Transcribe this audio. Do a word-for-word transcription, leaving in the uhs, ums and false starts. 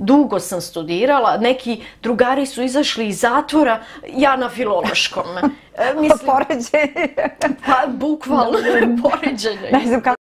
dugo sam studirala, neki drugari su izašli iz zatvora, ja na filološkom. Poređenje. Pa, bukvalno, poređenje.